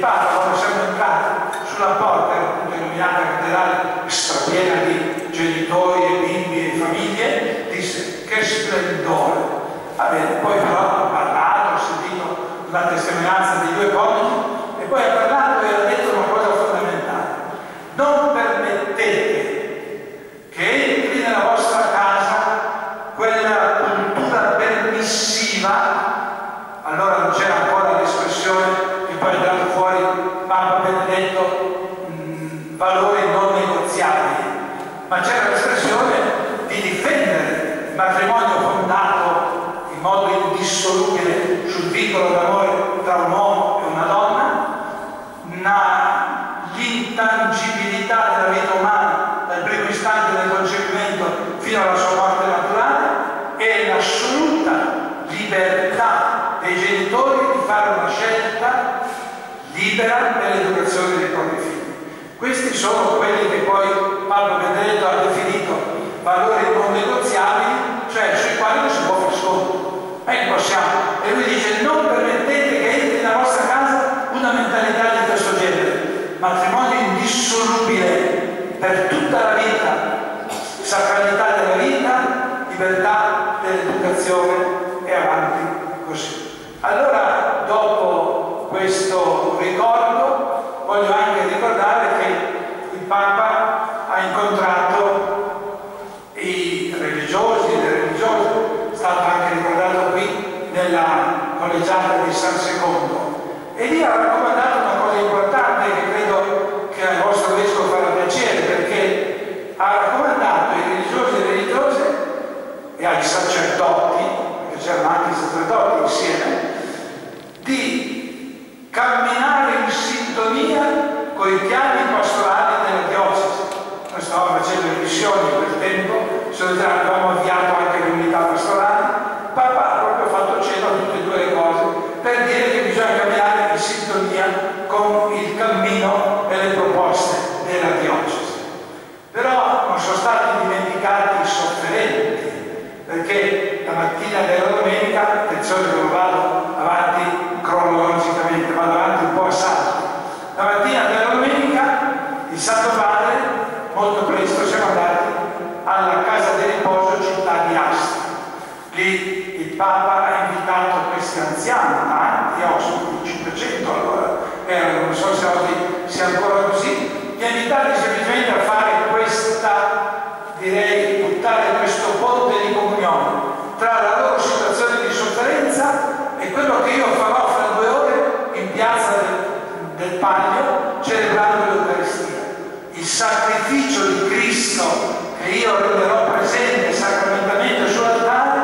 Papa, quando siamo entrati sulla porta, era appunto illuminata cattedrale strapiena di genitori e bimbi e famiglie, disse: che splendore! Va bene, poi però ha parlato, ho sentito la testimonianza dei due coniugi e poi ha parlato e ha detto una cosa fondamentale: non permettete che entri nella vostra casa quella cultura permissiva. Allora non c'era ancora l'espressione che poi è andato fuori Papa Benedetto, valori non negoziabili, ma c'era l'espressione di difendere il matrimonio fondato in modo indissolubile sul vincolo d'amore tra un uomo e una donna, l'intangibilità della vita umana dal primo istante del concepimento fino alla sua morte naturale e l'assoluta libertà dei genitori di fare una scelta libera nell'educazione dei propri figli. Questi sono quelli che poi Papa Benedetto ha definito valori non negoziabili, cioè sui quali non si può fare sconto. Possiamo. E lui dice: non permettete che entri nella vostra casa una mentalità di questo genere. Matrimonio indissolubile per tutta la vita, sacralità della vita, libertà dell'educazione e avanti così. Allora, dopo questo ricordo, voglio anche ricordare che il Papa ha incontrato i religiosi e le religiose, è stato anche ricordato qui nella collegiata di San Secondo, e lì ha raccomandato una cosa importante che credo che al vostro vescovo farà piacere, perché ha raccomandato ai religiosi e religiose e ai sacerdoti, perché c'erano anche i sacerdoti insieme, di camminare in sintonia con i piani pastorali della diocesi. Noi stavamo facendo le missioni in quel tempo, avevamo avviato anche l'unità pastorale. Papa ha proprio fatto cenno a tutte e due le cose per dire che bisogna camminare in sintonia con il cammino e le proposte della diocesi. Però non sono stati dimenticati i sofferenti, perché la mattina della domenica, attenzione che non vado avanti cronologicamente, vado avanti un po' a salto. La mattina della domenica il Santo Padre, molto presto, siamo andati alla casa di riposo città di Asti. Lì il Papa ha invitato questi anziani, tanti ospiti, 500 allora erano, non so se oggi sia ancora così, li ha invitati semplicemente a fare questa, direi, buttare questo ponte di comunione tra la loro situazione di sofferenza e quello che io farò fra 2 ore in piazza del Palio celebrando l'Eucaristia. Il sacrificio di Cristo che io renderò presente sacramentalmente sull'altare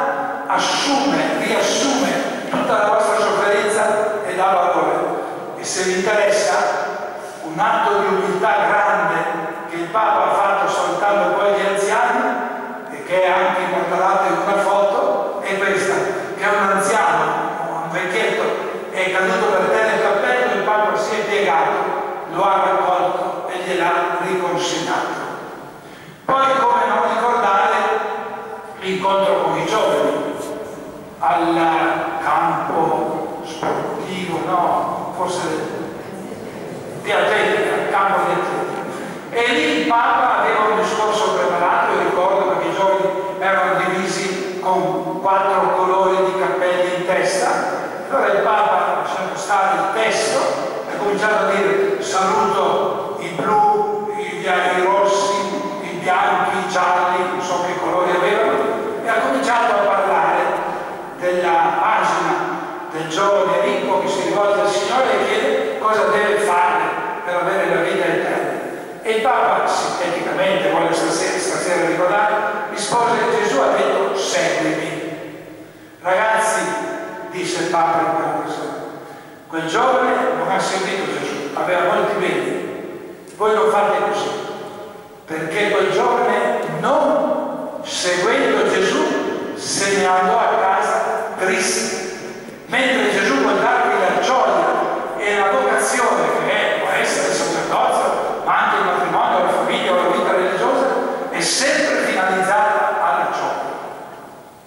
riassume tutta la vostra sofferenza e dà valore. E se vi interessa, un atto di umiltà grande che il Papa ha fatto salutando poi gli anziani e che è anche immortalato in una foto è questa, che è un anziano, un vecchietto, è caduto per terra il cappello, il Papa si è piegato, lo ha raccolto e gliel'ha riconsegnato. Poi, come non ricordare l'incontro con i giovani al campo sportivo, no, forse di atletica, al campo di atletica. E lì il Papa aveva un discorso preparato, io ricordo, perché i giovani erano divisi con 4 colori di cappelli in testa. Allora il Papa, lasciando stare il testo, ha cominciato a dire: saluto i blu, i rossi, i bianchi, i gialli, non so che colori avevano, e ha cominciato a parlare della pagina del giovane ricco che si rivolge al Signore e chiede cosa deve fare per avere la vita eterna. E il Papa, sinteticamente, voglio stasera ricordare, rispose che Gesù ha detto: seguimi. Ragazzi, disse il Papa in quella persona, quel giovane non ha seguito Gesù, aveva molti beni, voi lo fate così, perché quel giovane, non seguendo Gesù, se ne andò a casa triste, mentre Gesù vuol darvi la gioia e la vocazione che può essere il sacerdozio, ma anche il matrimonio, la famiglia o la vita religiosa, è sempre finalizzata alla gioia.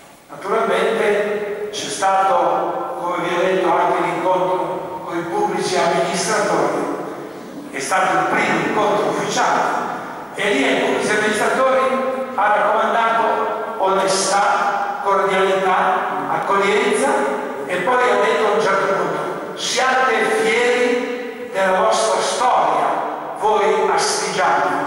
Naturalmente c'è stato, come vi ho detto, anche l'incontro con i pubblici 15 amministratori, è stato il primo incontro ufficiale, e lì ai pubblici amministratori ha raccomandato onestà, cordialità, accoglienza, e poi ha detto a un certo punto: siate fieri della vostra storia, voi astigiani,